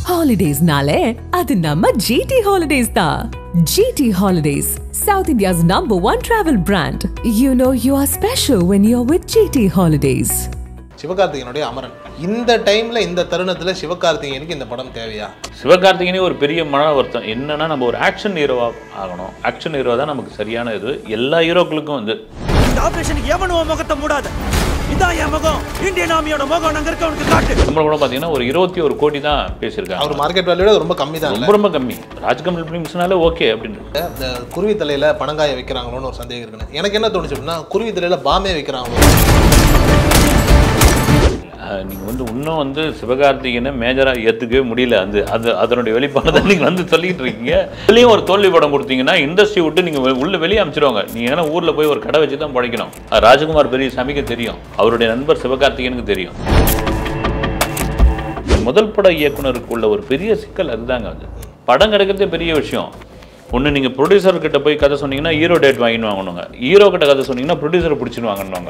Holidays nale, adu namma GT Holidays da. GT Holidays, South India's #1 travel brand. You know you are special when you're with GT Holidays. சிவகார்த்திகேயனுடைய Amaran இந்த டைம்ல இந்த தருணத்துல சிவகார்த்திகேயனுக்கு இந்த படம் தேவையா? சிவகார்த்திகேயனே ஒரு பெரிய மன வருத்தம் என்னன்னா நம்ம ஒரு ஆக்ஷன் ஹீரோவா ஆகணும். ஆக்ஷன் ஹீரோ தான் நமக்கு சரியான இது. எல்லா ஹீரோக்களுக்கும் வந்து இந்த ஆபரேஷனுக்கு எவனோ முகத்தை மூடாத. இதான் என் முகம். இந்தியன் ஆர்மியோட முகம் அங்க இருக்கவனுக்கு காட்டு. சம்பளம் கூட பாத்தீங்கன்னா ஒரு 21 கோடி தான் பேசியிருக்காங்க. அவர் மார்க்கெட் வேல்யூட ரொம்ப கம்மி தான். ரொம்ப கம்மி. ராஜ்கமல் ஃபிலிம்ஸ்னால ஓகே அப்படின்னு. இந்த குருவி தலையில பனங்காய வைக்கிறாங்களோன்னு ஒரு சந்தேகம் இருக்குன்னு. எனக்கு என்ன தோணுச்சு அப்படின்னா குருவி தலையில பாமே வைக்கிறாங்களோ. நீங்கள் வந்து இன்னும் வந்து சிவகார்த்திகேயனை மேஜராக ஏற்றுக்கவே முடியல. அதனுடைய வெளிப்பாடு தான் நீங்கள் வந்து சொல்லிட்டு இருக்கீங்க. இதுலேயும் ஒரு தோல்வி படம் கொடுத்தீங்கன்னா இண்டஸ்ட்ரி விட்டு நீங்கள் உள்ள வெளியே அனுப்பிச்சிடுவாங்க. நீங்கள் ஏன்னா ஊரில் போய் ஒரு கடை வச்சு தான் படைக்கணும். ராஜகுமார் பெரிய சாமிக்கு தெரியும், அவருடைய நண்பர் சிவகார்த்திகேயனுக்கு தெரியும். முதல் பட இயக்குனருக்கு உள்ள ஒரு பெரிய சிக்கல் அதுதாங்க. அது படம் கிடைக்கிறதே பெரிய விஷயம். ஒன்று நீங்கள் ப்ரொடியூசர்கிட்ட போய் கதை சொன்னீங்கன்னா ஹீரோ டேட் வாங்கின்னு வாங்கணுங்க. ஹீரோ கிட்ட கதை சொன்னீங்கன்னா ப்ரொடியூசரை பிடிச்சின்னு வாங்கணுவாங்க.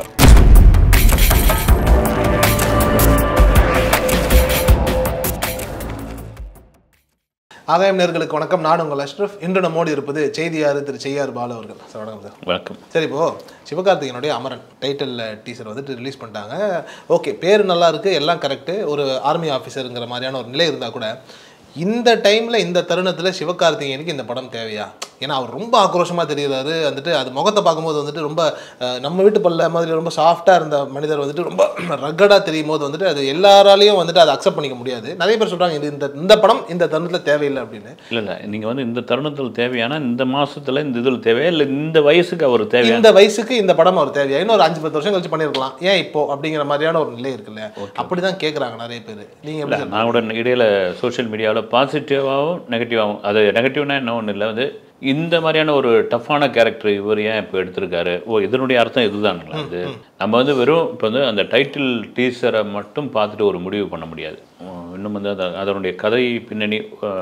ஆகாயம் நேயர்களுக்கு வணக்கம். நான் உங்கள் அஷ்ரஃப். இன்று நம்மோடு இருப்பது செய்தியார் திரு செய்யார் பாலு அவர்கள். சார் வணக்கம் சார். வணக்கம். சரி, இப்போ சிவகார்த்திகேயனுடைய அமரன் டைட்டில் டீசர் வந்துட்டு ரிலீஸ் பண்ணிட்டாங்க. ஓகே, பேர் நல்லா இருக்குது, எல்லாம் கரெக்டு. ஒரு ஆர்மி ஆஃபீஸருங்கிற மாதிரியான ஒரு நிலை இருந்தால் கூட இந்த டைமில் இந்த தருணத்தில் சிவகார்த்திகேயனுக்கு இந்த படம் தேவையா? ஏன்னா அவர் ரொம்ப ஆக்ரோஷமாக தெரிகிறாரு. வந்துட்டு அது முகத்தை பார்க்கும்போது வந்துட்டு ரொம்ப நம்ம வீட்டு பல்ல மாதிரி ரொம்ப சாஃப்டாக இருந்த மனிதர் வந்துட்டு ரொம்ப ரக்கடாக தெரியும் போது வந்துட்டு அது எல்லாராலையும் வந்துட்டு அதை அக்செப்ட் பண்ணிக்க முடியாது. நிறைய பேர் சொல்கிறாங்க இந்த படம் இந்த தருணத்தில் தேவையில்லை அப்படின்னு. இல்லை நீங்கள் வந்து இந்த தருணத்தில் தேவையான இந்த மாதத்தில் இந்த இதில் தேவையா இல்லை இந்த வயசுக்கு அவர் தேவையா? இந்த வயசுக்கு இந்த படம் அவர் தேவையா? இன்னும் ஒரு 5-10 வருஷம் கழிச்சு பண்ணியிருக்கலாம், ஏன் இப்போ அப்படிங்கிற மாதிரியான ஒரு நிலை இருக்குல்ல. அப்படி தான் கேட்குறாங்க நிறைய பேர். நீங்கள் நான் கூட இடையில சோஷியல் மீடியாவில் பாசிட்டிவாகவும் நெகட்டிவாகவும், அது நெகட்டிவ்னா என்ன ஒன்றும் இல்லை, வந்து இந்த மாதிரியான ஒரு டஃப்பான கேரக்டர் இவர் ஏன் இப்போ எடுத்திருக்காரு, இதனுடைய அர்த்தம் இதுதானுங்களா? அது நம்ம வந்து வெறும் இப்போ வந்து அந்த டைட்டில் டீசரை மட்டும் பார்த்துட்டு ஒரு முடிவு பண்ண முடியாது. இன்னும் வந்து அதனுடைய கதை பின்னணி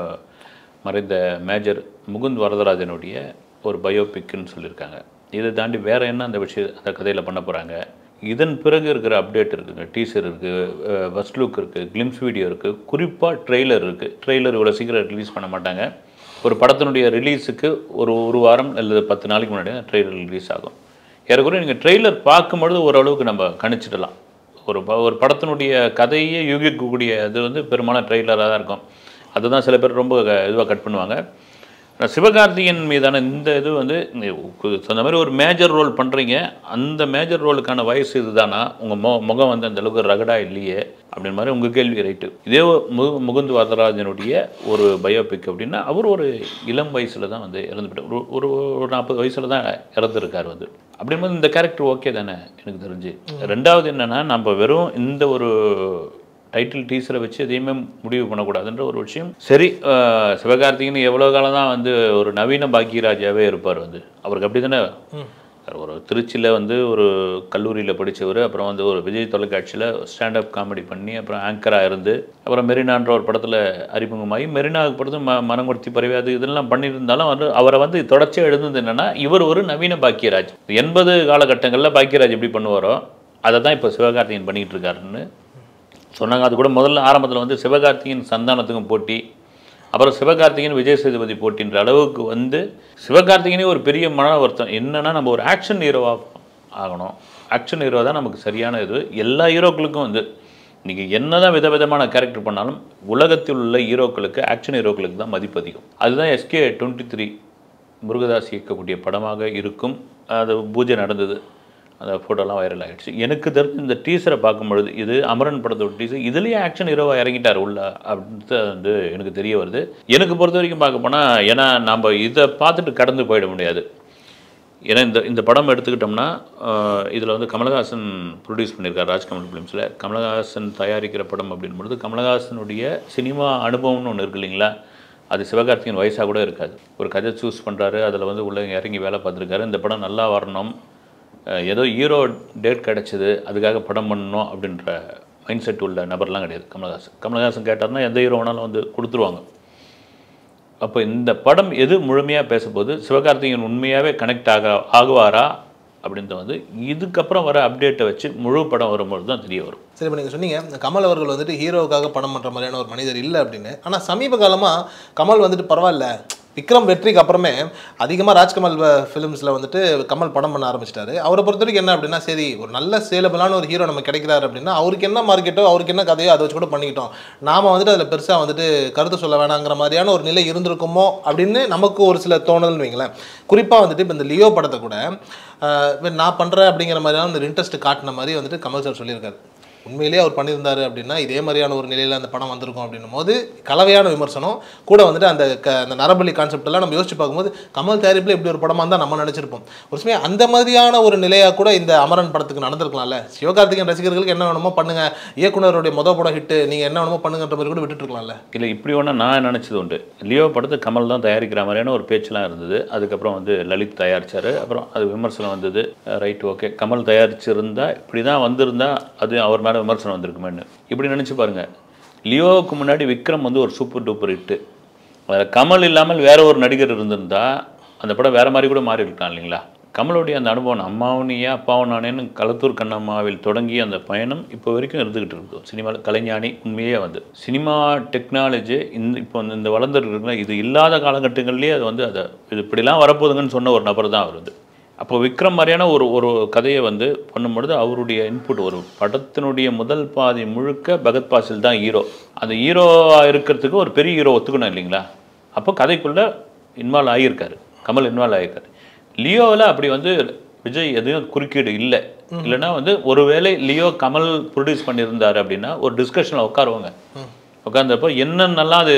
மறைந்த மேஜர் முகுந்த் வரதராஜனுடைய ஒரு பயோபிக்குன்னு சொல்லியிருக்காங்க. இதை தாண்டி வேறு என்ன அந்த அந்த கதையில் பண்ண போகிறாங்க. இதன் பிறகு இருக்கிற அப்டேட் இருக்குங்க. டீசர் இருக்குது, ஃபர்ஸ்ட் லுக் இருக்குது, கிளிம்ஸ் வீடியோ இருக்குது, குறிப்பாக ட்ரெய்லர் இருக்குது. ட்ரெய்லர் இவ்வளோ சீக்கிரம் ரிலீஸ் பண்ண மாட்டாங்க. ஒரு படத்தினுடைய ரிலீஸுக்கு ஒரு வாரம் அல்லது 10 நாளைக்கு முன்னாடி ட்ரெய்லர் ரிலீஸ் ஆகும். ஏறக்குறைய நீங்கள் ட்ரெய்லர் பார்க்கும்பொழுது ஓரளவுக்கு நம்ம கணிச்சிடலாம். ஒரு படத்தினுடைய கதையே யூகிக்கக்கூடிய அது வந்து பெரும்பாலும் ட்ரெய்லராக தான் இருக்கும். அதுதான் சில பேர் ரொம்ப இதுவாக கட் பண்ணுவாங்க. சிவகார்த்திகேயன் மீதான இந்த இது வந்து அந்த மாதிரி ஒரு மேஜர் ரோல் பண்ணுறீங்க, அந்த மேஜர் ரோலுக்கான வயசு இதுதானா? உங்கள் முகம் வந்து அந்தளவுக்கு ரகடாக இல்லையே அப்படின்னு மாதிரி உங்கள் கேள்வி ரைட்டு. இதே முகுந்த் வரதராஜனுடைய ஒரு பயோபிக் அப்படின்னா அவர் ஒரு இளம் வயசில் தான் வந்து இறந்துவிட்டார். ஒரு 40 வயசில் தான் இறந்துருக்கார் வந்து. அப்படிங்கும்போது இந்த கேரக்டர் ஓகே தானே எனக்கு தெரிஞ்சு. ரெண்டாவது என்னென்னா, நம்ம வெறும் இந்த ஒரு டைட்டில் டீசரை வச்சு எதையுமே முடிவு பண்ணக்கூடாதுன்ற ஒரு விஷயம். சரி, சிவகார்த்திகேயன் எவ்வளோ காலம் தான் வந்து ஒரு நவீன பாக்கியராஜாவே இருப்பார். வந்து அவருக்கு அப்படி தானே. ஒரு திருச்சியில் வந்து ஒரு கல்லூரியில் படித்தவர், அப்புறம் வந்து ஒரு விஜய் தொலைக்காட்சியில் ஸ்டாண்டப் காமெடி பண்ணி அப்புறம் ஆங்கராக இருந்து அப்புறம் மெரினான்ற ஒரு படத்தில் அறிமுகமாகி மெரினாவுக்கு படத்து மனங்கொடுத்தி பறவை அது இதெல்லாம் பண்ணியிருந்தாலும் வந்து அவரை வந்து தொடர்ச்சியாக எழுதுனது என்னென்னா இவர் ஒரு நவீன பாக்கியராஜ். 80 காலகட்டங்களில் பாக்கியராஜ் எப்படி பண்ணுவாரோ அதை தான் இப்போ சிவகார்த்திகேயன் பண்ணிகிட்டு இருக்காருன்னு சொன்னாங்க. அது கூட முதல்ல ஆரம்பத்தில் வந்து சிவகார்த்திகேயன் சந்தானத்துக்கும் போட்டி, அப்புறம் சிவகார்த்திகேயன் விஜய் சேதுபதி போட்டின்ற அளவுக்கு வந்து சிவகார்த்திகேயனே ஒரு பெரிய மன வருத்தம் என்னென்னா நம்ம ஒரு ஆக்ஷன் ஹீரோவாக ஆகணும். ஆக்ஷன் ஹீரோ தான் நமக்கு சரியான இது. எல்லா ஹீரோக்களுக்கும் வந்து நீங்கள் என்ன தான் விதவிதமான கேரக்டர் பண்ணாலும் உலகத்தில் உள்ள ஹீரோக்களுக்கு ஆக்ஷன் ஹீரோக்களுக்கு தான் மதிப்பு அதிகம். அதுதான் SK 23 முருகதாஸ் இயக்கக்கூடிய படமாக இருக்கும். அது பூஜை நடந்தது, அந்த ஃபோட்டோலாம் வைரல் ஆகிடுச்சு. எனக்கு தெரிஞ்சு இந்த டீசரை பார்க்கும்பொழுது இது அமரன் படத்தோட டீசர், இதுலேயே ஆக்ஷன் ஹீரோவாக இறங்கிட்டார் உள்ள அப்படின்னு வந்து எனக்கு தெரிய வருது. எனக்கு பொறுத்த வரைக்கும் பார்க்க போனால், ஏன்னா நம்ம இதை பார்த்துட்டு கடந்து போயிட முடியாது. ஏன்னா இந்த படம் எடுத்துக்கிட்டோம்னா இதில் வந்து கமலஹாசன் ப்ரொடியூஸ் பண்ணியிருக்கார் ராஜ்கமல் ஃபிலிம்ஸில். கமலஹாசன் தயாரிக்கிற படம் அப்படின்பொழுது கமலஹாசனுடைய சினிமா அனுபவம்னு ஒன்று இருக்கு இல்லைங்களா, அது சிவகார்த்திகேயன் வயசாக கூட இருக்காது. ஒரு கதை சூஸ் பண்ணுறாரு, அதில் வந்து உள்ள இறங்கி வேலை பார்த்துருக்காரு. இந்த படம் நல்லா வரணும், ஏதோ ஹீரோ டேட் கிடச்சிது அதுக்காக படம் பண்ணணும் அப்படின்ற மைண்ட் செட் உள்ள நபர்லாம் கிடையாது கமலஹாசன் கேட்டார்னா எந்த ஹீரோ வேணாலும் வந்து கொடுத்துருவாங்க. அப்போ இந்த படம் எது முழுமையாக பேசும்போது சிவகார்த்திகேயன் உண்மையாகவே கனெக்ட் ஆகுவாரா அப்படின்றது வந்து இதுக்கப்புறம் வர அப்டேட்டை வச்சு முழு படம் வரும்போது தான் தெரிய வரும். சரி, இப்போ நீங்கள் சொன்னீங்க கமல் அவர்கள் வந்துட்டு ஹீரோவுக்காக படம் பண்ணுற மாதிரியான ஒரு மனிதர் இல்லை அப்படின்னு. ஆனால் சமீப காலமாக கமல் வந்துட்டு பரவாயில்ல, விக்ரம் வெற்றிக்கு அப்புறமே அதிகமாக ராஜ்கமல் ஃபிலிம்ஸில் வந்துட்டு கமல் படம் பண்ண ஆரம்பிச்சிட்டாரு. அவரை பொறுத்த வரைக்கும் என்ன அப்படின்னா, சரி ஒரு நல்ல சேலபிளான ஒரு ஹீரோ நம்ம கிடைக்கிறாரு அப்படின்னா அவருக்கு என்ன மார்க்கெட்டோ அவருக்கு என்ன கதையோ அதை வச்சு கூட பண்ணிக்கிட்டோம், நாம் வந்துட்டு அதில் பெருசாக வந்துட்டு கருத்து சொல்ல வேணாங்கிற மாதிரியான ஒரு நிலை இருந்திருக்குமோ அப்படின்னு நமக்கு ஒரு சில தோணுதல்னு வைங்களேன். குறிப்பாக வந்துட்டு இப்போ இந்த லியோ படத்தை கூட நான் பண்ணுறேன் அப்படிங்கிற மாதிரியான ஒரு இன்ட்ரெஸ்ட் காட்டின மாதிரி வந்துட்டு கமல் சார் சொல்லியிருக்காரு. உண்மையிலேயே அவர் பண்ணியிருந்தாரு அப்படின்னா இதே மாதிரியான ஒரு நிலையில் அந்த படம் வந்திருக்கும் அப்படின்னும் போது கலவையான விமர்சனம் கூட வந்துட்டு அந்த நரபலி கான்செப்டெல்லாம் நம்ம யோசிச்சு பார்க்கும்போது கமல் தயாரிப்பில் இப்படி ஒரு படமாக தான் நம்ம நினச்சிருப்போம். ஒரு சமயம் அந்த மாதிரியான ஒரு நிலையாக கூட இந்த அமரன் படத்துக்கு நடந்திருக்கலாம்ல. சிவகார்த்திகேயன் ரசிகர்களுக்கு என்ன வேணுமோ பண்ணுங்க, இயக்குனருடைய படம் ஹிட்டு, நீங்கள் என்ன வேணுமோ பண்ணுங்கன்ற மாதிரி கூட விட்டுட்டுருக்கலாம்ல. இல்லை, இப்படி ஒன்று நான் நினச்சது உண்டு. லியோ படத்தை கமல் தான் தயாரிக்கிற மாதிரியான ஒரு பேச்செலாம் இருந்தது. அதுக்கப்புறம் வந்து லலித் தயாரித்தார். அப்புறம் அது விமர்சனம் வந்தது. ரைட், ஓகே, கமல் தயாரிச்சிருந்தா இப்படி தான் வந்திருந்தா அது அவர் மேலே விமர்சனம் வந்திருக்குமேன்னு இப்படி நினச்சி பாருங்கள். லியோவுக்கு முன்னாடி விக்ரம் வந்து ஒரு சூப்பர் டூப்பர் ஹிட்டு. அதில் கமல் இல்லாமல் வேற ஒரு நடிகர் இருந்திருந்தா அந்த படம் வேறு மாதிரி கூட மாறி இருக்கலாம் இல்லைங்களா. கமலுடைய அந்த அனுபவம் அம்மாவனியா அப்பாவும் நானேன்னு களத்தூர் கண்ணம்மாவில் தொடங்கி அந்த பயணம் இப்போ வரைக்கும் இருந்துக்கிட்டு இருக்குது. சினிமாவில் கலைஞானி உண்மையே வந்து சினிமா டெக்னாலஜி இப்போ இந்த வளர்ந்துருக்குங்களா, இது இல்லாத காலகட்டங்கள்லேயே அது வந்து அதை இது இப்படிலாம் வரப்போகுதுங்கன்னு சொன்ன ஒரு நபர் தான் அவர் வந்து. அப்போ விக்ரம் மாதிரியான ஒரு கதையை வந்து பண்ணும்பொழுது அவருடைய இன்புட், ஒரு படத்தினுடைய முதல் பாதி முழுக்க பகத் பாசில் தான் ஹீரோ. அந்த ஹீரோவாக இருக்கிறதுக்கு ஒரு பெரிய ஹீரோ ஒத்துக்கணும் இல்லைங்களா. அப்போ கதைக்குள்ளே இன்வால்வ் ஆகியிருக்காரு, கமல் இன்வால்வ் ஆகியிருக்காரு. லியோவில் அப்படி வந்து விஜய் எதுவும் குறுக்கீடு இல்லை. இல்லைன்னா வந்து ஒருவேளை லியோ கமல் ப்ரொடியூஸ் பண்ணியிருந்தார் அப்படின்னா ஒரு டிஸ்கஷனில் உட்காருவாங்க. உட்கார்ந்தப்போ என்னென்னலாம் அது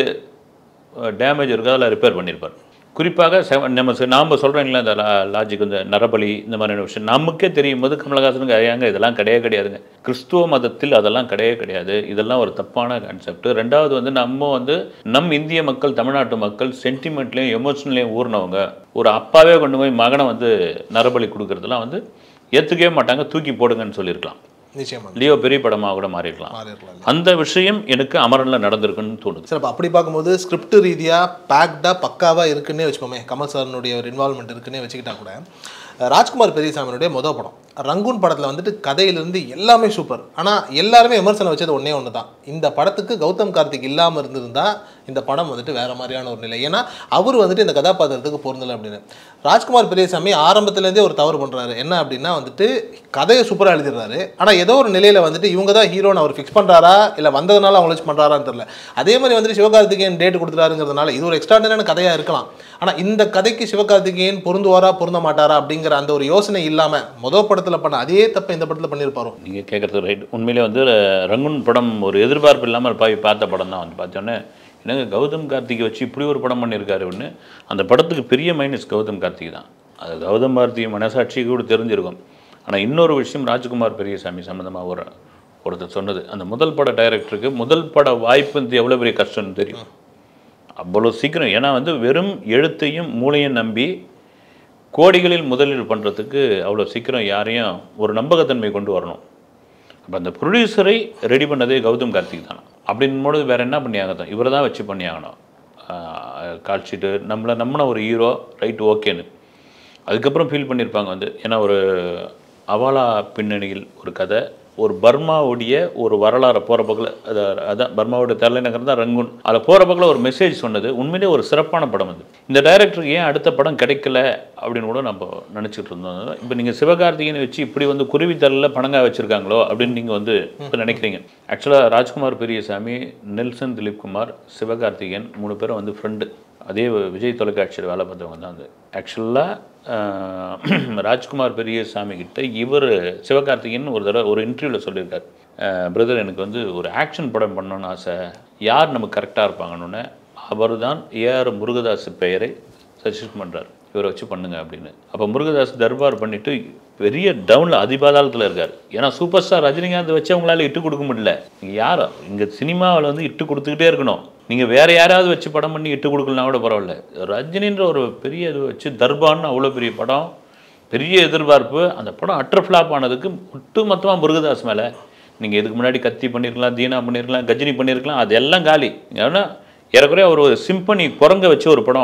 டேமேஜ் இருக்கோ அதெல்லாம் ரிப்பேர் பண்ணியிருப்பார். குறிப்பாக நாம் சொல்கிறீங்களா இந்த லாஜிக், இந்த நரபலி இந்த மாதிரியான விஷயம் நமக்கே தெரியும் போது கமலஹாசனுக்கு ஐயாங்க இதெல்லாம் கிடையாதுங்க. கிறிஸ்துவ மதத்தில் அதெல்லாம் கிடையாது, இதெல்லாம் ஒரு தப்பான கான்செப்ட். ரெண்டாவது வந்து நம்ம வந்து நம் இந்திய மக்கள், தமிழ்நாட்டு மக்கள் சென்டிமெண்ட்லேயும் எமோஷனலையும் ஊர்னவங்க. ஒரு அப்பாவே கொண்டு போய் மகனை வந்து நரபலி கொடுக்கறதுலாம் வந்து ஏற்றுக்கவே மாட்டாங்க, தூக்கி போடுங்கன்னு சொல்லியிருக்கலாம். லியோ பெரிய படமாக கூட மாறிடலாம். அந்த விஷயம் எனக்கு அமரனில் நடந்திருக்குன்னு தோணுது. சார், அப்படி பார்க்கும்போது ஸ்கிரிப்ட் ரீதியாக பேக்டாக பக்காவாக இருக்குன்னே வச்சுக்கோமே, கமல் சாரினுடைய ஒரு இன்வால்மெண்ட் இருக்குன்னே வச்சுக்கிட்டா கூட ராஜ்குமார் பெரியசாமியுடைய மொதல் படம் ரங்கூன் படத்தில் வந்துட்டு கதையிலிருந்து எல்லாமே சூப்பர். ஆனால் எல்லாருமே விமர்சனம் வச்சது ஒன்று தான், இந்த படத்துக்கு கௌதம் கார்த்திக் இல்லாமல் இருந்திருந்தால் இந்த படம் வந்துட்டு வேறு மாதிரியான ஒரு நிலை. ஏன்னா அவர் வந்துட்டு இந்த கதாபாத்திரத்துக்கு பொருந்தலை அப்படின்னு. ராஜ்குமார் பெரியசாமி ஆரம்பத்துலேருந்தே ஒரு தவறு பண்ணுறாரு. என்ன அப்படின்னா வந்துட்டு கதையை சூப்பராக எழுதிடுறாரு, ஆனால் ஏதோ ஒரு நிலையில் வந்துட்டு இவங்க தான் ஹீரோன்னு அவர் ஃபிக்ஸ் பண்ணுறாரா இல்லை வந்ததுனால அவங்கள வச்சு பண்ணுறாரான்னு தெரியல. அதே மாதிரி வந்துட்டு சிவகார்த்திகேயன் டேட் கொடுத்துறாருங்கிறதுனால இது ஒரு எக்ஸ்ட்ராடனரியான கதையாக இருக்கலாம். ஆனால் இந்த கதைக்கு சிவகார்த்திகேயன் பொருந்துவாரா பொருந்த மாட்டாரா அப்படிங்கிற அந்த ஒரு யோசனை இல்லாமல் மொதல் படத்தில் பண்ண அதே தப்பை இந்த படத்தில் பண்ணியிருப்பாரோ. நீங்கள் கேட்குறது ரைட். உண்மையிலே வந்து ரங்கூன் படம் ஒரு எதிர்பார்ப்பு இல்லாமல் பார்த்த படம் தான். வந்து பார்த்தோன்னே என்னங்க கௌதம் கார்த்திகை வச்சு இப்படி ஒரு படம் பண்ணியிருக்காரு அப்படின்னு. அந்த படத்துக்கு பெரிய மைனஸ் கௌதம் கார்த்திகை தான். அது கௌதம் கார்த்திகை மனசாட்சிக்கு கூட தெரிஞ்சிருக்கும். ஆனால் இன்னொரு விஷயம் ராஜ்குமார் பெரியசாமி சம்மந்தமாக ஒருத்தர் சொன்னது, அந்த முதல் பட டைரக்டருக்கு முதல் பட வாய்ப்பு எவ்வளோ பெரிய கஷ்டம்னு தெரியும். அவ்வளோ சீக்கிரம், ஏன்னா வந்து வெறும் எழுத்தையும் மூளையும் நம்பி கோடிகளில் முதலீடு பண்ணுறதுக்கு அவ்வளோ சீக்கிரம் யாரையும் ஒரு நம்பகத்தன்மை கொண்டு வரணும். அப்போ அந்த ப்ரொடியூசரை ரெடி பண்ணதே கௌதம் கார்த்திக் தான். அப்படின்போது வேறு என்ன பண்ணியாங்க தான், இவரை தான் வச்சு பண்ணியாகணும். கால்ஷீட்டு நம்மளை நம்பின ஒரு ஹீரோ, ரைட், ஓகேன்னு. அதுக்கப்புறம் ஃபீல் பண்ணியிருப்பாங்க வந்து, ஏன்னா ஒரு அவாலா பின்னணியில் ஒரு கதை, ஒரு பர்மாவுடைய ஒரு வரலாறு போகிற பக்கத்தில், அதான் பர்மாவுடைய தலைநகரம் தான் ரங்கூன். அதில் போகிற பக்கத்தில் ஒரு மெசேஜ் சொன்னது உண்மையிலே ஒரு சிறப்பான படம் அது. இந்த டைரக்டருக்கு ஏன் அடுத்த படம் கிடைக்கல அப்படின்னு கூட நம்ம நினச்சிட்டு இருந்தோம். இப்போ நீங்கள் சிவகார்த்திகேயனை வச்சு இப்படி வந்து குருவித்தலில் பணங்காய் வச்சுருக்காங்களோ அப்படின்னு நீங்கள் வந்து இப்போ நினைக்கிறீங்க. ஆக்சுவலாக ராஜ்குமார் பெரியசாமி, நெல்சன் திலீப்குமார், சிவகார்த்திகேயன் 3 பேரும் வந்து ஃப்ரெண்டு. அதே விஜய் தொலைக்காட்சியில் வேலை பார்த்தவங்க தான். அது ஆக்சுவலாக ராஜ்குமார் பெரியசாமி கிட்ட இவர் சிவகார்த்திகேயன் ஒரு தடவை ஒரு இன்டர்வியூவில் சொல்லியிருக்கார், பிரதர் எனக்கு வந்து ஒரு ஆக்ஷன் படம் பண்ணணும்னு ஆசை, யார் நமக்கு கரெக்டாக இருப்பாங்கன்னு. அவர் தான் ஏஆர் முருகதாஸ் பெயரை சஜஸ்ட் பண்ணுறார், இவரை வச்சு பண்ணுங்க அப்படின்னு. அப்போ முருகதாஸ் தர்பார் பண்ணிவிட்டு பெரிய டவுனில் அதிபாதாளத்தில் இருக்கார். ஏன்னா சூப்பர் ஸ்டார் ரஜினிகாந்த் வச்சு அவங்களால இட்டு கொடுக்க முடியல. நீங்கள் யாரோ இங்கே சினிமாவில் வந்து இட்டு கொடுத்துக்கிட்டே இருக்கணும். நீங்கள் வேறு யாராவது வச்சு படம் பண்ணி இட்டு கொடுக்கலனா கூட பரவாயில்ல, ரஜினின்ற ஒரு பெரிய இது வச்சு தர்பான்னு அவ்வளோ பெரிய படம், பெரிய எதிர்பார்ப்பு. அந்த படம் அட்டர் ஃப்ளாப் ஆனதுக்கு ஒட்டு மொத்தமாக முருகதாஸ் மேலே. நீங்கள் இதுக்கு முன்னாடி கத்தி பண்ணியிருக்கலாம், தீனா பண்ணியிருக்கலாம், கஜினி பண்ணியிருக்கலாம், அதெல்லாம் காலி. ஏன்னா ஏறக்குறைய ஒரு சிம்பனி குரங்க வச்சு ஒரு படம்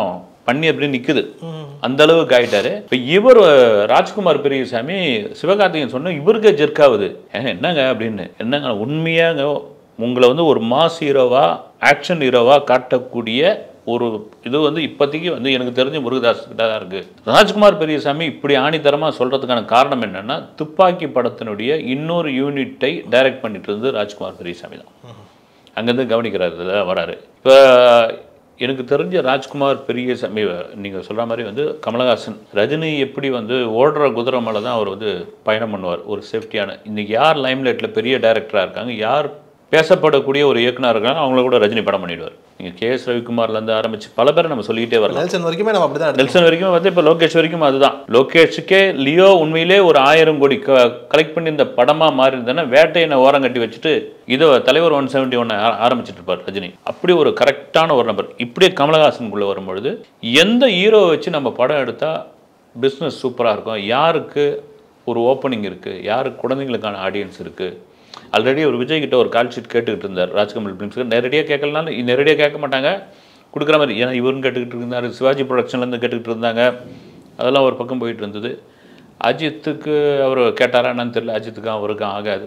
பண்ணி அப்படின்னு நிற்குது. அந்த அளவுக்கு ஆகிட்டாரு. இப்போ இவர் ராஜ்குமார் பெரியசாமி சிவகார்த்திகேயன் சொன்ன இவருக்கே ஜெர்க்காகுது. என்னங்க அப்படின்னு, என்னங்க உண்மையாங்க உங்களை வந்து ஒரு மாஸ் ஹீரோவா ஆக்ஷன் ஹீரோவா காட்டக்கூடிய ஒரு இது வந்து இப்போதைக்கு வந்து எனக்கு தெரிஞ்ச முருகதாஸ் கிட்ட தான் இருக்குது. ராஜ்குமார் பெரியசாமி இப்படி ஆணித்தரமாக சொல்கிறதுக்கான காரணம் என்னென்னா, துப்பாக்கி படத்தினுடைய இன்னொரு யூனிட்டை டைரக்ட் பண்ணிட்டு இருந்து ராஜ்குமார் பெரியசாமி தான். அங்கேருந்து கவனிக்கிறாரு வராரு. இப்போ எனக்கு தெரிஞ்ச ராஜ்குமார் பெரியசாமி நீங்கள் சொல்கிற மாதிரி வந்து கமலஹாசன் ரஜினி எப்படி வந்து ஓடுற குதிரை மேலே தான் அவர் வந்து பயணம் பண்ணுவார் ஒரு சேஃப்டியான. இன்றைக்கி யார் லைம்லைட்டில் பெரிய டைரக்டராக இருக்காங்க, யார் பேசப்படக்கூடிய ஒரு இயக்குனர் இருக்காங்க, அவங்கள கூட ரஜினி படம் பண்ணிடுவார். நீங்கள் KS ரவிக்குமார்லேருந்து ஆரம்பித்து பல பேரை நம்ம சொல்லிக்கிட்டே வரலாம். நெல்சன் வரைக்குமே நம்ம அப்படி தான், நெல்சன் வரைக்கும் வந்து இப்போ லோகேஷ் வரைக்கும் அதுதான். லோகேஷுக்கே லியோ உண்மையிலே ஒரு 1000 கோடி கலெக்ட் பண்ணி இந்த படமாக மாறி இருந்தேன்னா வேட்டையை ஓரம் கட்டி வச்சுட்டு இதோ தலைவர் 171 ஆரம்பிச்சுட்டு இருப்பார் ரஜினி. அப்படி ஒரு கரெக்டான ஒரு நபர். இப்படியே கமலஹாசனுக்குள்ளே வரும்பொழுது எந்த ஹீரோவை வச்சு நம்ம படம் எடுத்தால் பிஸ்னஸ் சூப்பராக இருக்கும், யாருக்கு ஒரு ஓப்பனிங் இருக்குது, யாருக்கு குழந்தைங்களுக்கான ஆடியன்ஸ் இருக்குது. ஆல்ரெடி ஒரு விஜய் கிட்ட ஒரு கால் ஷீட் கேட்டுக்கிட்டு இருந்தார் ராஜ்கமல் ஃபிலிம்ஸ்க்கு. நேரடியாக கேட்கலனாலும் நேரடியாக கேட்க மாட்டாங்க, கொடுக்குற மாதிரி. ஏன்னா இவரும் கேட்டுக்கிட்டு இருந்தார், சிவாஜி ப்ரொடக்ஷன்லேருந்து கேட்டுக்கிட்டு இருந்தாங்க, அதெல்லாம் ஒரு பக்கம் போயிட்டு இருந்தது. அஜித்துக்கு அவர் கேட்டாரா என்னன்னு தெரியல, அஜித்துக்கும் அவருக்கும் ஆகாது.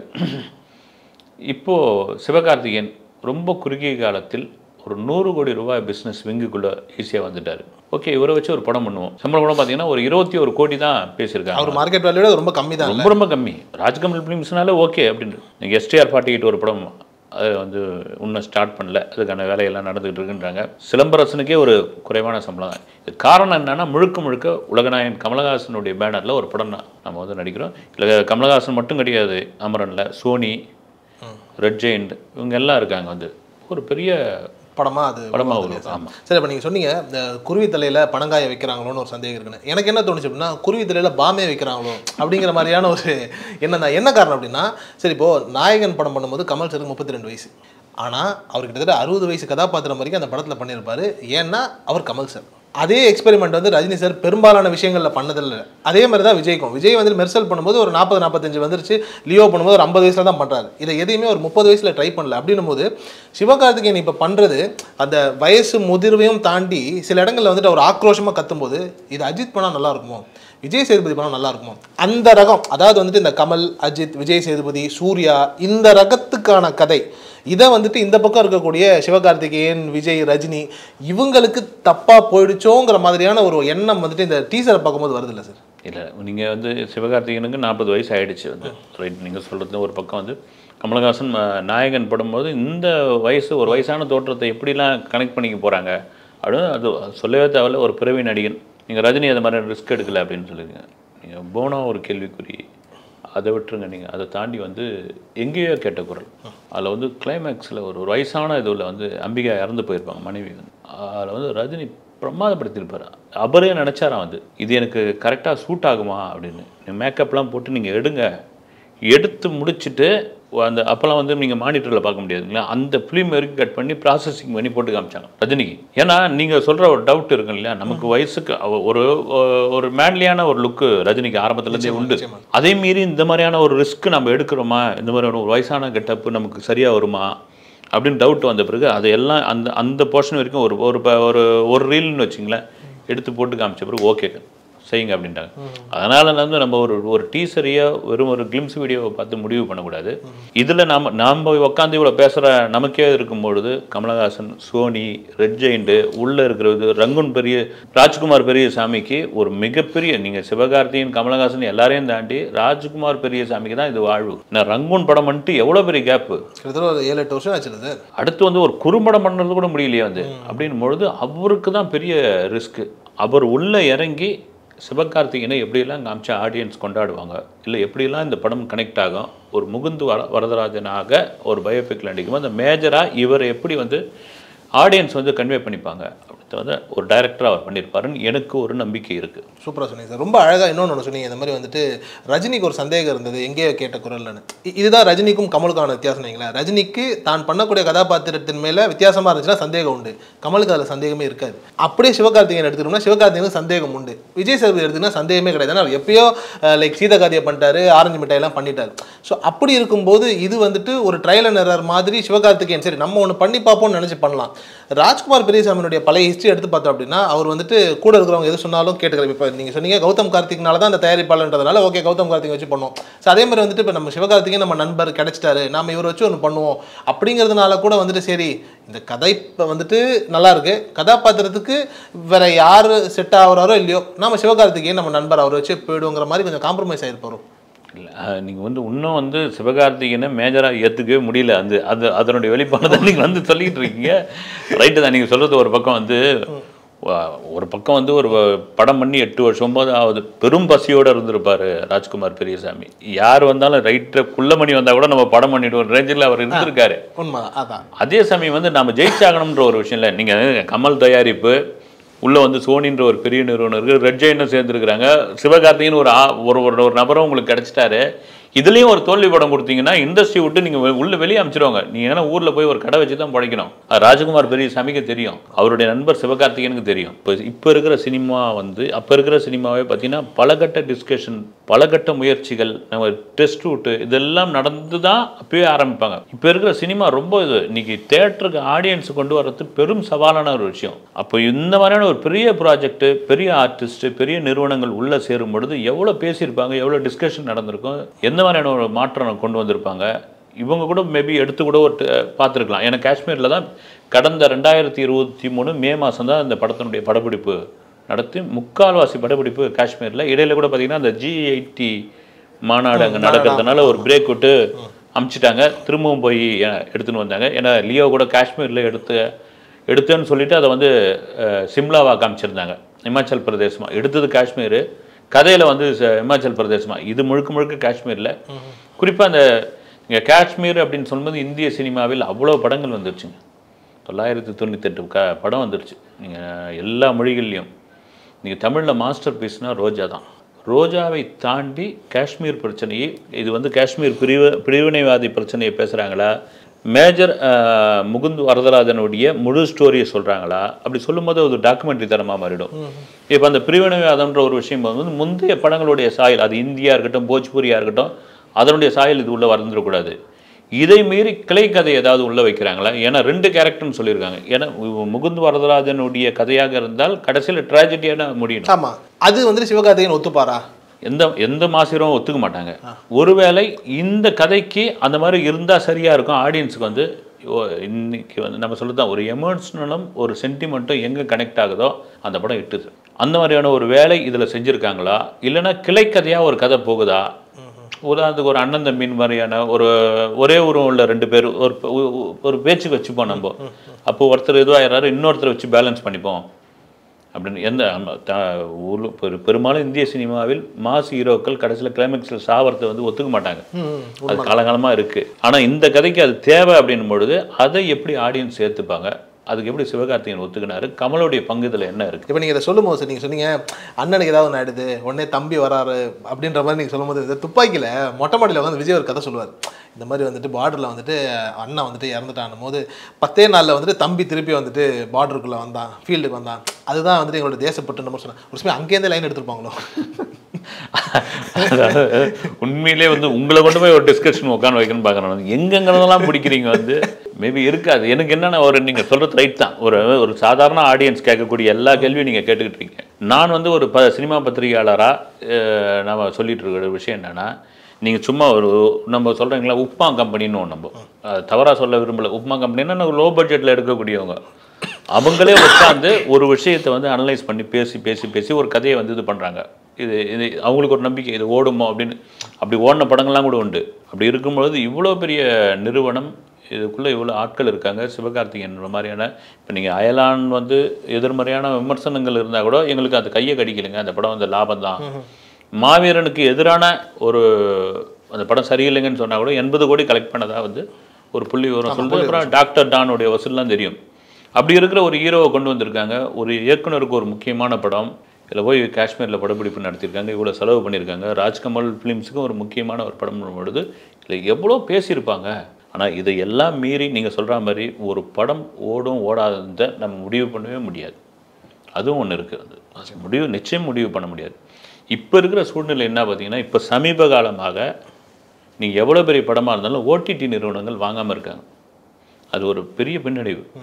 இப்போது சிவகார்த்திகேயன் ரொம்ப குறுகிய காலத்தில் ஒரு 100 கோடி ரூபாய் பிஸ்னஸ் விங்குக்குள்ளே ஈஸியாக வந்துட்டார். ஓகே, இவரை வச்சு ஒரு படம் பண்ணுவோம். சம்பளம் கூட பார்த்தீங்கன்னா ஒரு 21 கோடி தான் பேசியிருக்காங்க. அவர் மார்க்கெட் வேல்யூட ரொம்ப கம்மி தான், ரொம்ப ரொம்ப கம்மி. ராஜ்கமல் ஃபிலிம்ஸ்னாலே ஓகே அப்படின்ட்டு. நீங்கள் STR 48 ஒரு படம் அது வந்து இன்னும் ஸ்டார்ட் பண்ணல, அதுக்கான வேலையெல்லாம் நடந்துகிட்டு இருக்குன்றாங்க. சிலம்பரசனுக்கே ஒரு குறைவான சம்பளம் தான். இது காரணம் என்னன்னா, முழுக்க முழுக்க உலகநாயகன் கமலஹாசனுடைய பேனரில் ஒரு படம் தான் நம்ம வந்து நடிக்கிறோம். இல்லை கமலஹாசன் மட்டும் கிடையாது, அமரனில் சோனி, ரெட் ஜெயண்ட் இவங்க எல்லாம் இருக்காங்க. வந்து ஒரு பெரிய படமாக அது படமாக வரும். ஆமாம். சரி, இப்போ நீங்கள் சொன்னீங்க இந்த குருவி தலையில் பனங்காயை வைக்கிறாங்களோன்னு ஒரு சந்தேகம் இருக்குன்னு. எனக்கு என்ன தோணுச்சு அப்படின்னா, குருவி தலையில் பாமே வைக்கிறாங்களோ அப்படிங்கிற மாதிரியான ஒரு என்ன காரணம் அப்படின்னா, சரி இப்போது நாயகன் படம் பண்ணும்போது கமல் சருக்கு 32 வயசு, ஆனால் அவர் கிட்டத்தட்ட 60 வயசு கதாபாத்திரம் வரைக்கும் அந்த படத்தில் பண்ணியிருப்பார். ஏன்னா அவர் கமல் சார். அதே எக்ஸ்பெரிமெண்ட் வந்து ரஜினி சார் பெரும்பாலான விஷயங்களில் பண்ணதில்லை. அதே மாதிரி தான் விஜய்க்கும். விஜய் வந்து மெர்சல் பண்ணும்போது ஒரு 40-45 வந்துருச்சு, லியோ பண்ணும்போது ஒரு 50 வயசில் தான் பண்ணுறாரு. இதை எதையுமே ஒரு 30 வயசில் ட்ரை பண்ணல. அப்படின்னும் போது சிவகார்த்திகேயன் இப்போ பண்ணுறது அந்த வயசு முதிர்வையும் தாண்டி சில இடங்களில் வந்துட்டு அவர் ஆக்ரோஷமாக கத்தும்போது, இது அஜித் பண்ணால் நல்லா இருக்குமோ, விஜய் சேதுபதி படம் நல்லா இருக்குமோ, அந்த ரகம், அதாவது வந்துட்டு இந்த கமல், அஜித், விஜய் சேதுபதி, சூர்யா, இந்த ரகத்துக்கான கதை, இதை வந்துட்டு இந்த பக்கம் இருக்கக்கூடிய சிவகார்த்திகேயன், விஜய், ரஜினி இவங்களுக்கு தப்பாக போயிடுச்சோங்கிற மாதிரியான ஒரு எண்ணம் வந்துட்டு இந்த டீசரை பார்க்கும்போது வருது இல்லை சார்? இல்லை, நீங்கள் வந்து சிவகார்த்திகேயனுக்கு 40 வயசு ஆகிடுச்சு வந்து ரைட். நீங்கள் சொல்கிறது ஒரு பக்கம் வந்து கமலஹாசன் நாயகன் படும்போது இந்த வயசு ஒரு வயசான தோற்றத்தை எப்படிலாம் கனெக்ட் பண்ணிக்க போகிறாங்க அப்படின்னு அது சொல்லவே தேவையில்ல. ஒரு பிறவி நடிகன். நீங்கள் ரஜினி அது மாதிரி ரிஸ்க் எடுக்கலை அப்படின்னு சொல்லியிருங்க. நீங்கள் போனா ஒரு கேள்விக்குறி, அதை விட்டுருங்க. நீங்கள் அதை தாண்டி வந்து எங்கேயோ கேட்ட குரல், அதில் வந்து கிளைமேக்ஸில் ஒரு வயசான இதில் வந்து அம்பிகா இறந்து போயிருப்பாங்க மனைவி வந்து, அதில் வந்து ரஜினி பிரமாதப்படுத்தியிருப்பார். அவரே நினச்சாராம் வந்து இது எனக்கு கரெக்டாக சூட் ஆகுமா அப்படின்னு. மேக்கப்லாம் போட்டு நீங்கள் எடுத்து முடிச்சுட்டு அந்த அப்போல்லாம் வந்து நீங்கள் மானிட்டரில் பார்க்க முடியாதுங்களா, அந்த ஃபிலிம் வரைக்கும் கட் பண்ணி ப்ராசஸிங் பண்ணி போட்டு காமிச்சாங்க ரஜினிக்கு. ஏன்னா நீங்கள் சொல்கிற ஒரு டவுட் இருக்கு இல்லையா, நமக்கு வயசுக்கு ஒரு மேன்லியான ஒரு லுக்கு ரஜினிக்கு ஆரம்பத்துலேருந்தே உண்டு. அதே மீறி இந்த மாதிரியான ஒரு ரிஸ்க் நம்ம எடுக்கிறோமா, இந்த மாதிரியான ஒரு வயசான கெட்டப்பு நமக்கு சரியாக வருமா அப்படின்னு டவுட் வந்த பிறகு அது எல்லாம் அந்த போர்ஷன் வரைக்கும் ஒரு ரீல்னு வச்சிங்களேன் எடுத்து போட்டு காமிச்ச பிறகு ஓகே செய்யுங்க அப்படின்ட்டாங்க. அதனால் வந்து நம்ம ஒரு டீசரையோ வெறும் ஒரு கிளிம்ஸ் வீடியோவை பார்த்து முடிவு பண்ணக்கூடாது. இதில் நாம் உட்காந்து இவ்வளோ பேசுகிற நமக்கே இருக்கும்பொழுது கமலஹாசன், சோனி, ரெட் ஜெயிண்ட்டு உள்ளே இருக்கிறது ரங்குன் ராஜ்குமார் பெரியசாமிக்கு ஒரு மிகப்பெரிய, நீங்கள் சிவகார்த்திகேயன், கமலஹாசன் எல்லாரையும் தாண்டி ராஜ்குமார் பெரியசாமிக்கு தான் இது வாழ்வு. நான் ரங்குன் படம் பண்ணிட்டு எவ்வளோ பெரிய கேப்பு, கிட்டத்தட்ட ஒரு 7-8 வருஷம் ஆச்சு. அடுத்து வந்து ஒரு குறும்படம் பண்ணுறது கூட முடியலையே வந்து அப்படின் பொழுது அவருக்கு தான் பெரிய ரிஸ்க்கு. அவர் உள்ளே இறங்கி சிவகார்த்திகேயனை எப்படியெல்லாம் காமிச்சா ஆடியன்ஸ் கொண்டாடுவாங்க, இல்லை எப்படியெல்லாம் இந்த படம் கனெக்ட் ஆகும், ஒரு முகுந்து வரதராஜனாக ஒரு பயோபிக்கில் நடிக்கும் அந்த மேஜராக இவர் எப்படி வந்து ஆடியன்ஸ் வந்து கன்வே பண்ணிப்பாங்க அப்படின்றத ஒரு டைரக்டராக அவர் பண்ணியிருப்பாருன்னு எனக்கு ஒரு நம்பிக்கை இருக்குது. சூப்பராக சொன்னீங்க சார். ரொம்ப அழகாக இன்னொன்று சொன்னீங்க. இந்த மாதிரி வந்துட்டு ரஜினிக்கு ஒரு சந்தேகம் இருந்தது, எங்கேயோ கேட்ட குரல்னு. இதுதான் ரஜினிக்கும் கமலுக்கான வித்தியாசம் இல்லைங்களா? ரஜினிக்கு தான் பண்ணக்கூடிய கதாபாத்திரத்தின் மேலே வித்தியாசமாக இருந்துச்சுன்னா சந்தேகம் உண்டு, கமலுக்கு அதில் சந்தேகமே இருக்காது. அப்படியே சிவகார்த்திகேயன் எடுத்துக்கிட்டோம்னா சிவகார்த்திகேயனுக்கு சந்தேகம் உண்டு, விஜய் சேதுபதி எடுத்துக்கினா சந்தேகமே கிடையாது. ஏன்னா எப்பயோ லைக் சீதகாதியை பண்ணிட்டாரு, ஆரஞ்சு மிட்டாயெல்லாம் பண்ணிட்டாரு. ஸோ அப்படி இருக்கும்போது இது வந்துட்டு ஒரு ட்ரையல் அண்ட் எரர் மாதிரி சிவகார்த்திகேயன் சரி நம்ம ஒன்று பண்ணி பார்ப்போம்னு நினச்சி பண்ணலாம். ராஜ்குமார் பெரியசாமியினுடைய பழைய ஹிஸ்ட்ரி எடுத்து பார்த்தோம் அப்படின்னா அவர் வந்துட்டு கூட இருக்கிறவங்க எது சொன்னாலும் கேட்டுக்கிறேன். இப்போ நீங்கள் சொன்னீங்க கௌதம் கார்த்திக்னால தான் அந்த தயாரிப்பாளன்றதுனால ஓகே கௌதம் கார்த்திக் வச்சு பண்ணுவோம். ஸோ அதே மாதிரி வந்துட்டு இப்போ நம்ம சிவகார்த்திகேயன் நம்ம நண்பர் கிடைச்சிட்டாரு, நாம் இவரை வச்சு ஒன்று பண்ணுவோம் அப்படிங்கிறதுனால கூட வந்துட்டு சரி இந்த கதை இப்போ வந்துட்டு நல்லா இருக்கு, கதாபாத்திரத்துக்கு வேற யார் செட் ஆகுறாரோ இல்லையோ நம்ம சிவகார்த்திகேயன் நம்ம நண்பர் அவரை வச்சு போயிடுங்கிற மாதிரி கொஞ்சம் காம்ப்ரமைஸ் ஆகிருப்பாரோ. இல்லை நீங்கள் வந்து இன்னும் வந்து சிவகார்த்திகேயனை மேஜராக ஏற்றுக்கவே முடியல. அதனுடைய வெளிப்பாடு தான் நீங்கள் வந்து சொல்லிக்கிட்டு இருக்கீங்க. ரைட்டு தான் நீங்கள் சொல்கிறது. ஒரு பக்கம் வந்து ஒரு படம் பண்ணி 8 வருஷம் 9 ஆகுது. பெரும் பசியோடு இருந்திருப்பார் ராஜ்குமார் பெரியசாமி. யார் வந்தாலும் ரைட்டில் குள்ளமணி வந்தால் கூட நம்ம படம் பண்ணிவிடுவோம் ரேஞ்சில் அவர் இருந்திருக்காரு. அதே சமயம் வந்து நம்ம ஜெயிச்சாகணுன்ற ஒரு விஷயம் இல்லை. நீங்கள் கமல் தயாரிப்பு உள்ளே வந்து சோனின்ற ஒரு பெரிய நிறுவனம் இருக்குது, ரெட் ஜெயின்னு சேர்ந்துருக்குறாங்க, சிவகார்த்திகேயன் ஒரு நபரும் உங்களுக்கு கிடச்சிட்டாரு. இதுலேயும் ஒரு தோல்வி படம் கொடுத்தீங்கன்னா இண்டஸ்ட்ரி விட்டு நீங்கள் உள்ளே வெளியே அமைச்சிருவாங்க. நீங்கள் ஏன்னா ஊரில் போய் ஒரு கடை வச்சு தான் படைக்கணும். அது ராஜ்குமார் பெரியசாமிக்கு தெரியும், அவருடைய நண்பர் சிவகார்த்திகேயனுக்கு தெரியும். இப்போ இருக்கிற சினிமா வந்து அப்போ இருக்கிற சினிமாவே பார்த்தீங்கன்னா பலகட்ட டிஸ்கஷன், பலகட்ட முயற்சிகள், நம்ம டெஸ்ட் ரூட்டு இதெல்லாம் நடந்து தான் அப்பயே ஆரம்பிப்பாங்க. இப்போ இருக்கிற சினிமா ரொம்ப இன்னைக்கு தேட்டருக்கு ஆடியன்ஸு கொண்டு வர்றது பெரும் சவாலான ஒரு விஷயம். அப்போ இந்த மாதிரியான ஒரு பெரிய ப்ராஜெக்ட்டு, பெரிய ஆர்டிஸ்ட்டு, பெரிய நிறுவனங்கள் உள்ளே சேரும் பொழுது எவ்வளோ பேசியிருப்பாங்க, எவ்வளோ டிஸ்கஷன் நடந்திருக்கும், எந்த மாதிரியான ஒரு மாற்றம் கொண்டு வந்திருப்பாங்க. இவங்க கூட மேபி எடுத்து கூட ஒரு பார்த்துருக்கலாம். ஏன்னா காஷ்மீரில் தான் கடந்த 2023 மே மாதம் தான் இந்த படத்தினுடைய படப்பிடிப்பு நடத்தி முக்கால்வாசி படப்பிடிப்பு காஷ்மீரில். இடையில கூட பார்த்தீங்கன்னா அந்த G80 மாநாடு அங்கே நடக்கிறதுனால ஒரு பிரேக் விட்டு அமுச்சிட்டாங்க, திரும்பவும் போய் எடுத்துன்னு வந்தாங்க. ஏன்னா லியோ கூட காஷ்மீரில் எடுத்தேன்னு சொல்லிட்டு அதை வந்து சிம்லாவாக காமிச்சிருந்தாங்க. இமாச்சல் பிரதேசமாக எடுத்தது காஷ்மீர், கதையில் வந்து இமாச்சல் பிரதேசமாக. இது முழுக்க காஷ்மீரில். குறிப்பாக அந்த இங்கே காஷ்மீர் அப்படின்னு சொல்லும்போது இந்திய சினிமாவில் அவ்வளோ படங்கள் வந்துருச்சுங்க. 998 படம் வந்துருச்சு. நீங்கள் எல்லா மொழிகள்லையும். நீங்கள் தமிழில் மாஸ்டர் பீஸ்னால் ரோஜா தான். ரோஜாவை தாண்டி காஷ்மீர் பிரச்சனையை, இது வந்து காஷ்மீர் பிரிவினைவாதி பிரச்சனையை பேசுகிறாங்களா, மேஜர் முகுந்த் வரதராஜனுடைய முழு ஸ்டோரியை சொல்கிறாங்களா, அப்படி சொல்லும்போது ஒரு டாக்குமெண்ட்ரி தரமாக மாறிடும். இப்போ அந்த பிரிவினைவாதம்ன்ற ஒரு விஷயம் வந்து முந்தைய படங்களுடைய சாயல், அது இந்தியா இருக்கட்டும் போஜ்பூரியாக இருக்கட்டும், அதனுடைய சாயல் இது உள்ளே வந்துடக்கூடாது. இதை மீறி கிளை கதை ஏதாவது உள்ளே வைக்கிறாங்களா? ஏன்னா 2 கேரக்டர்னு சொல்லியிருக்காங்க. ஏன்னா முகுந்த் வரதராஜனுடைய கதையாக இருந்தால் கடைசியில் ட்ராஜடியான முடியும். ஆமாம், அது வந்து சிவகார்த்திகேயன் ஒத்துப்பாரா? எந்த மாசிரும் ஒத்துக்க மாட்டாங்க. ஒருவேளை இந்த கதைக்கு அந்த மாதிரி இருந்தால் சரியாக இருக்கும். ஆடியன்ஸுக்கு வந்து இன்னைக்கு வந்து நம்ம சொல்லுதான் ஒரு எமோஷனலும் ஒரு சென்டிமெண்ட்டும் எங்கே கனெக்ட் ஆகுதோ அந்த படம் இட்டுது. அந்த மாதிரியான ஒரு வேலை இதில் செஞ்சுருக்காங்களா, இல்லைன்னா கிளைக்கதையாக ஒரு கதை போகுதா? உதாரணத்துக்கு ஒரு அண்ணன் தம்பின் மாதிரியான ஒரே உருவம் உள்ள 2 பேர் ஒரு பேச்சுக்கு வச்சுப்போம் நம்ம. அப்போ ஒருத்தர் இதுவாகிறாரு, இன்னொருத்தரை வச்சு பேலன்ஸ் பண்ணிப்போம் அப்படின்னு. பெரும்பாலும் இந்திய சினிமாவில் மாஸ் ஹீரோக்கள் கடைசியில் கிளைமேக்ஸில் சாவரத்தை வந்து ஒத்துக்க மாட்டாங்க. அது காலகாலமாக இருக்குது. ஆனால் இந்த கதைக்கு அது தேவை அப்படின்னும் பொழுது அதை எப்படி ஆடியன்ஸ் ஏற்றுப்பாங்க, அதுக்கு எப்படி சிவகார்த்திகேயன் ஒத்துக்கினாரு, கமலுடைய பங்கு இதில் என்ன இருக்குது? இப்போ நீங்கள் இதை சொல்லும் போது நீங்கள் சொன்னீங்க அண்ணனுக்கு ஏதாவது ஒன்று ஆயிடுது உடனே தம்பி வராரு அப்படின்ற மாதிரி நீங்கள் சொல்லும் போது இந்த துப்பாக்கியில் மொட்டை மாடியில் வந்து விஜய் ஒரு கதை சொல்லுவார். இந்த மாதிரி வந்துட்டு பார்டரில் வந்துட்டு அண்ணன் வந்துட்டு இறந்துட்டான் போது 10 நாளில் வந்துட்டு தம்பி திருப்பி வந்துட்டு பார்டருக்குள்ளே வந்தான், ஃபீல்டுக்கு வந்தான், அதுதான் வந்துட்டு எங்களோட தேசப்பட்டு நம்ம சொன்னேன். ஒரு சமயம் அங்கேருந்தே லைன் எடுத்துருப்பாங்களோ. உண்மையிலே வந்து உங்களை கொண்டு போய் ஒரு டிஸ்கஷன் உட்காந்து வைக்கணும்னு பார்க்குறேன். எங்கெங்கெல்லாம் பிடிக்கிறீங்க வந்து மேபி இருக்காது. எனக்கு என்னென்ன நீங்கள் சொல்கிறது ரைட் தான். ஒரு சாதாரண ஆடியன்ஸ் கேட்கக்கூடிய எல்லா கேள்வியும் நீங்கள் கேட்டுக்கிட்டு இருக்கீங்க. நான் வந்து ஒரு சினிமா பத்திரிகையாளராக நம்ம சொல்லிட்டு இருக்கிற விஷயம் என்னென்னா, நீங்கள் சும்மா நம்ம சொல்கிறீங்களா உப்மா கம்பெனின்னு ஒன்று, நம்ம தவறாக சொல்ல விரும்பலை. உப்மா கம்பெனின்னா நம்ம லோ பட்ஜெட்டில் எடுக்கக்கூடியவங்க. அவங்களே உட்காந்து ஒரு விஷயத்தை வந்து அனலைஸ் பண்ணி பேசி ஒரு கதையை வந்து இது பண்ணுறாங்க. இது அவங்களுக்கு ஒரு நம்பிக்கை, இது ஓடுமோ அப்படின்னு. அப்படி ஓடின படங்கள்லாம் கூட உண்டு. அப்படி இருக்கும்பொழுது இவ்வளோ பெரிய நிறுவனம், இதுக்குள்ளே இவ்வளோ ஆட்கள் இருக்காங்க. சிவகார்த்திகேயன் மாதிரியான, இப்போ நீங்கள் அயலான் வந்து எதிர்மறையான விமர்சனங்கள் இருந்தால் கூட எங்களுக்கு அது கையை கடிக்கலைங்க, அந்த படம் வந்து லாபம் தான். மாவீரனுக்கு எதிரான அந்த படம் சரியில்லைங்கன்னு சொன்னால் கூட 80 கோடி கலெக்ட் பண்ணதாக வந்து ஒரு புள்ளி வரும் சொல்லிட்டு, அப்புறம் டாக்டர் டானுடைய வசூல்லாம் தெரியும். அப்படி இருக்கிற ஒரு ஹீரோவை கொண்டு வந்திருக்காங்க. ஒரு இயக்குனருக்கு ஒரு முக்கியமான படம், இதில் போய் காஷ்மீரில் படப்பிடிப்பு நடத்தியிருக்காங்க, இவ்வளோ செலவு பண்ணியிருக்காங்க. ராஜ்கமல் ஃபிலிம்ஸுக்கும் ஒரு முக்கியமான ஒரு படம் பொழுது இதில் எவ்வளோ பேசியிருப்பாங்க. ஆனால் இதையெல்லாம் மீறி நீங்கள் சொல்கிற மாதிரி ஒரு படம் ஓடும் ஓடாததை நம்ம முடிவு பண்ணவே முடியாது. அதுவும் ஒன்று இருக்குது. அது நிச்சயம் முடிவு பண்ண முடியாது. இப்போ இருக்கிற சூழ்நிலை என்ன பார்த்தீங்கன்னா, இப்போ சமீப காலமாக நீங்கள் எவ்வளோ பெரிய படமாக இருந்தாலும் ஓடிடி நிறுவனங்கள் வாங்காமல் இருக்காங்க. அது ஒரு பெரிய பின்னடைவு.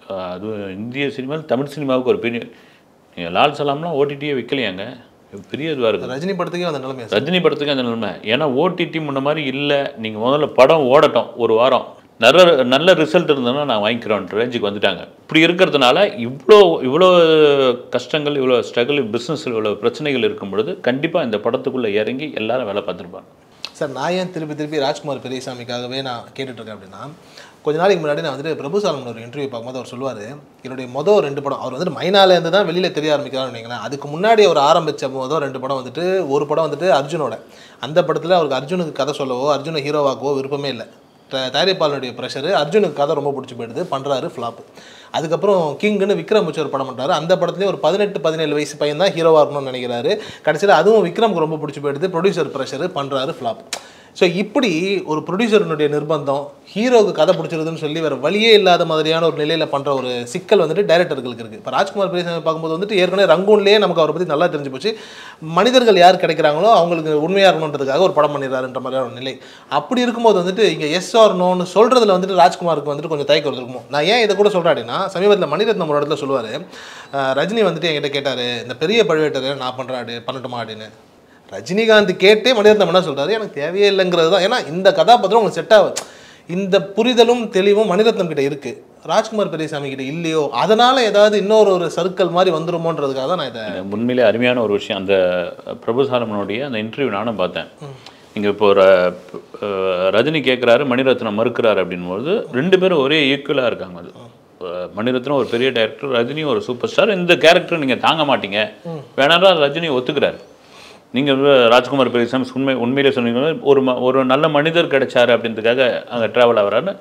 அது இந்திய சினிமாவில் தமிழ் சினிமாவுக்கு ஒரு பெரிய நீங்கள் லால் சலாம்லாம் ஓடிடியே விற்கலையாங்க, பெரிய இதுவாக இருக்குது. ரஜினி படத்துக்கே அந்த நிலைமை, ரஜினி படத்துக்கு அந்த நிலைமை. ஏன்னா ஓடிடி முன்ன மாதிரி இல்லை. நீங்கள் முதல்ல படம் ஓடட்டும், ஒரு வாரம் நல்ல ரிசல்ட் இருந்ததுன்னா நான் வாங்கிக்கிறோன்ற ரேஞ்சுக்கு வந்துட்டாங்க. இப்படி இருக்கிறதுனால இவ்வளோ கஷ்டங்கள், இவ்வளோ ஸ்ட்ரகிள், பிஸ்னஸில் இவ்வளோ பிரச்சனைகள் இருக்கும் பொழுது கண்டிப்பாக இந்த படத்துக்குள்ளே இறங்கி எல்லாரும் வேலை பார்த்துருப்பாங்க. சார், நான் ஏன் திருப்பி ராஜ்குமார் பெரியசாமிக்காகவே நான் கேட்டுட்ருக்கேன் அப்படின்னா, கொஞ்ச நாளைக்கு முன்னாடி நான் வந்துட்டு பிரபு சாலமன் ஒரு இன்டர்வியூ பார்க்கும்போது அவர் சொல்லுவார், என்னுடைய மொதல் 2 படம் அவர் வந்துட்டு மைனாலேருந்து தான் வெளியில் தெரிய ஆரம்பிக்கிறான்னு நினைக்கிறேன். அதுக்கு முன்னாடி அவர் ஆரம்பித்த மொதல் 2 படம் வந்துட்டு, ஒரு படம் வந்துட்டு அர்ஜுனோட, அந்த படத்தில் அவருக்கு அர்ஜுனுக்கு கதை சொல்லவோ அர்ஜுனை ஹீரோவாக்கவோ விருப்பமே இல்லை. தயாரிப்பாளனுடைய ப்ரெஷரு, அர்ஜுனுக்கு கதை ரொம்ப பிடிச்சி போயிடுது, பண்ணுறாரு ஃப்ளாப். அதுக்கப்புறம் கிங்குன்னு விக்ரம் வச்சு ஒரு படம் பண்ணுறாரு. அந்த படத்துலேயே ஒரு 18-17 வயசு பையன் தான் ஹீரோவாக இருக்கணும்னு நினைக்கிறாரு. கடைசியில் அதுவும் விக்ரமுக்கு ரொம்ப பிடிச்சி போயிடுது, ப்ரொடியூசர் ப்ரெஷரு, பண்ணுறாரு ஃப்ளாப். ஸோ இப்படி ஒரு ப்ரொடியூசருடைய நிர்பந்தம், ஹீரோவுக்கு கதை பிடிச்சிருதுன்னு சொல்லி வேறு வழியே இல்லாத மாதிரியான ஒரு நிலையில் பண்ணுற ஒரு சிக்கல் வந்துட்டு டைரக்டர்களுக்கு இருக்குது. இப்போ ராஜ்குமார் பெரியசாமி பார்க்கும்போது வந்துட்டு ஏற்கனவே ரங்கூன்லேயே நமக்கு அவரை பற்றி நல்லா தெரிஞ்சு போச்சு. மனிதர்கள் யார் கிடைக்கிறாங்களோ அவங்களுக்கு உண்மையாக இருக்கணுன்றதுக்காக ஒரு படம் பண்ணிடுறாருன்ற மாதிரியான ஒரு நிலை. அப்படி இருக்கும்போது வந்துட்டு இங்கே எஸ் ஆர் நோன்னு சொல்கிறதுல வந்துட்டு ராஜ்குமாருக்கு வந்துட்டு கொஞ்சம் தயக்கம் இருக்குமோ. நான் ஏன் இதை கூட சொல்கிறேன் அப்படின்னா, சமீபத்தில் மணிரத்னம் ஒரு இடத்துல சொல்லுவார், ரஜினி வந்துட்டு என்கிட்ட கேட்டார், இந்த பெரிய பழுவேட்டரை நான் பண்ணட்டுமா அப்படின்னு. ரஜினிகாந்த் கேட்டே மணிரத்னம் என்ன சொல்கிறாரு, எனக்கு தேவையே இல்லைங்கிறது தான். ஏன்னா இந்த கதாபாத்திரம் உங்களுக்கு செட் ஆகும். இந்த புரிதலும் தெளிவும் மணிரத்னம் கிட்ட இருக்குது, ராஜ்குமார் பெரியசாமி கிட்ட இல்லையோ. அதனால் ஏதாவது இன்னொரு சர்க்கிள் மாதிரி வந்துருமோன்றதுக்காக தான் நான் இதை. உண்மையிலே அருமையான ஒரு விஷயம். அந்த பிரபு சாலமனுடைய அந்த இன்டர்வியூ நானும் பார்த்தேன். நீங்கள் இப்போ ஒரு ரஜினி கேட்குறாரு, மணிரத்னம் மறுக்கிறாரு அப்படின்போது 2 பேரும் ஒரே ஈக்குவலாக இருக்காங்க. அது மணிரத்னம் ஒரு பெரிய டைரக்டர், ரஜினியும் ஒரு சூப்பர் ஸ்டார். இந்த கேரக்டர் நீங்கள் தாங்க மாட்டீங்க, வேணாலும் ரஜினி ஒத்துக்கிறாரு. நீங்கள் ராஜ்குமார் பெரியசாமி உண்மையிலே சொன்னீங்க, ஒரு நல்ல மனிதர் கிடைச்சாரு அப்படின்றதுக்காக அங்கே ட்ராவல் ஆகிறாருன்னு.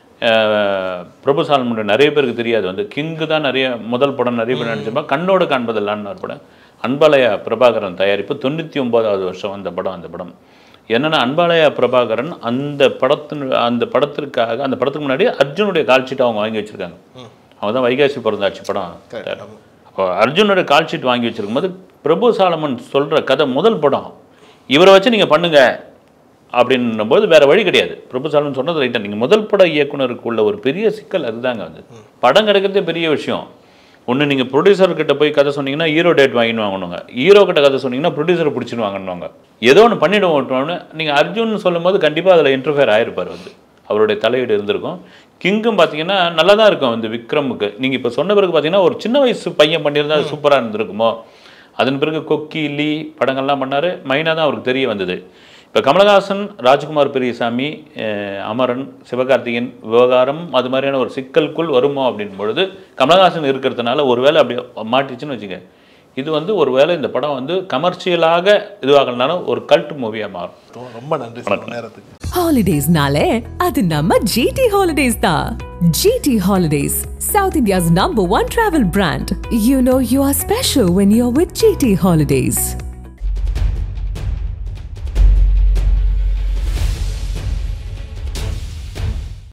பிரபு சாலமன் நிறைய பேருக்கு தெரியாது. வந்து கிங்கு தான் முதல் படம் நிறைய பேர் நினச்சிருப்பா. கண்ணோடு காண்பதெல்லான்னு ஒரு படம், அன்பாலயா பிரபாகரன் தயாரிப்பு, 99வது வருஷம் அந்த படம். என்னென்னா, அன்பாலயா பிரபாகரன் அந்த படத்திற்காக அந்த படத்துக்கு முன்னாடி அர்ஜுனுடைய கால்ஷீட் அவங்க வாங்கி வச்சுருக்காங்க. அவங்க தான் வைகாசி பிறந்தாச்சு படம். அப்போ அர்ஜுனுடைய கால்ஷீட் வாங்கி வச்சுருக்கும் போது பிரபு சாலமன் சொல்கிற கதை, முதல் படம் இவரை வச்சு நீங்கள் பண்ணுங்க அப்படின்னும் போது வேறு வழி கிடையாது. பிரபு சாலமன் சொன்னது ரைட்டாக. நீங்கள் முதல் பட இயக்குனருக்கு உள்ள ஒரு பெரிய சிக்கல் அதுதாங்க. வந்து படம் கிடைக்கிறதே பெரிய விஷயம். ஒன்று நீங்கள் ப்ரொடியூசர்கிட்ட போய் கதை சொன்னீங்கன்னா ஹீரோ டேட் வாங்கின்னு வாங்கணுங்க, ஹீரோ கிட்ட கதை சொன்னீங்கன்னா ப்ரொடியூசரை பிடிச்சின்னு வாங்கணுவாங்க. ஏதோ ஒன்று பண்ணிவிடுவோம்னு நீங்கள் அர்ஜுன் சொல்லும் போது கண்டிப்பாக அதில் இன்டர்ஃபியர் ஆகிருப்பார். வந்து அவருடைய தலையீடு இருந்திருக்கும். கிங்கும் பார்த்தீங்கன்னா நல்லா தான் இருக்கும். வந்து விக்ரமுக்கு நீங்கள் இப்போ சொன்ன பிறகு பார்த்தீங்கன்னா ஒரு சின்ன வயசு பையன் பண்ணியிருந்தா அது சூப்பராக இருந்திருக்குமோ. அதன் பிறகு கொக்கி, லீ படங்கள்லாம் பண்ணார். மைனாக தான் அவருக்கு தெரிய வந்தது. இப்போ கமலஹாசன், ராஜ்குமார் பெரியசாமி, அமரன், சிவகார்த்திகேயன் விவகாரம் அது மாதிரியான ஒரு சிக்கலுக்குள் வருமோ அப்படின் பொழுது கமலஹாசன் இருக்கிறதுனால ஒரு வேளை அப்படி மாட்டிச்சுன்னு வச்சுக்க, இது வந்து ஒரு வேளை இந்த படம் வந்து கமர்ஷியலாக இதுவாகலனாலும் ஒரு கல்ட் மூவியாக மாறும். ரொம்ப நன்றி நேரத்துக்கு. ஹாலிடேஸ்னாலே அது நம்ம ஜிடி ஹாலிடேஸ் தான். GT holidays, South India's #1 travel brand. You know you are special when you're with GT Holidays.